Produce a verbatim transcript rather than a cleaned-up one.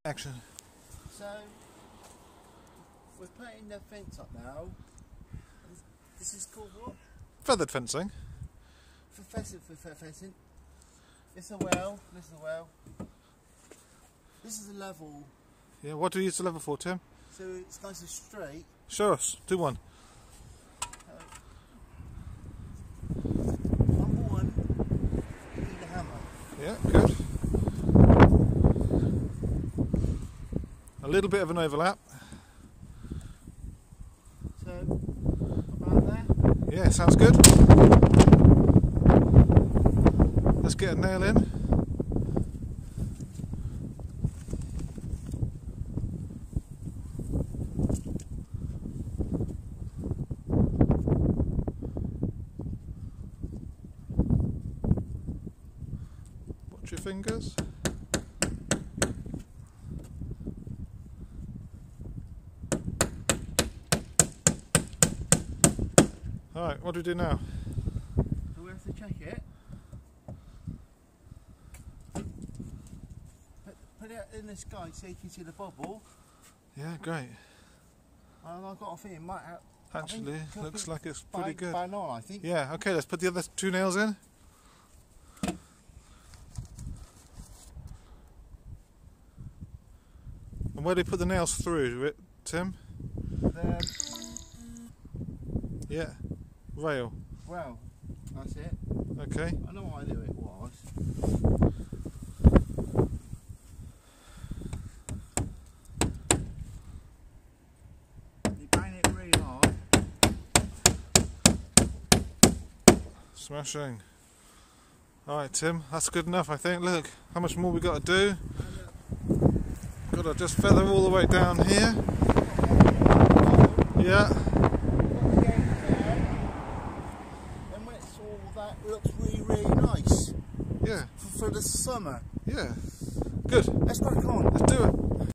Action. So, we're putting the fence up now. This is called what? Feathered fencing. For pheasant, for for pheasant. It's a well, this is a well. This is a level. Yeah, what do you use the level for, Tim? So it's nice and straight. Show us. Do one. Number one, you need a hammer. Yeah, good. A little bit of an overlap. So, about there. Yeah, sounds good. Let's get a nail in. Watch your fingers. Alright, what do we do now? So we have to check it. Put, put it in the sky so you can see the bubble. Yeah, great. And I've got a feeling it might have. Actually, I think looks be like it's pretty bang, good. Bang on, I think. Yeah, okay, let's put the other two nails in. And where do you put the nails through it, Tim? The, Yeah, rail. well, that's it. Okay. I know what I knew it was. You bang it really hard. Smashing. Alright, Tim, that's good enough, I think. Look, how much more we got to do? Got to just feather all the way down here. Yeah. And when it's all that, it looks really, really nice Yeah. for, for the summer. Yeah. Good. Let's crack on. Let's do it.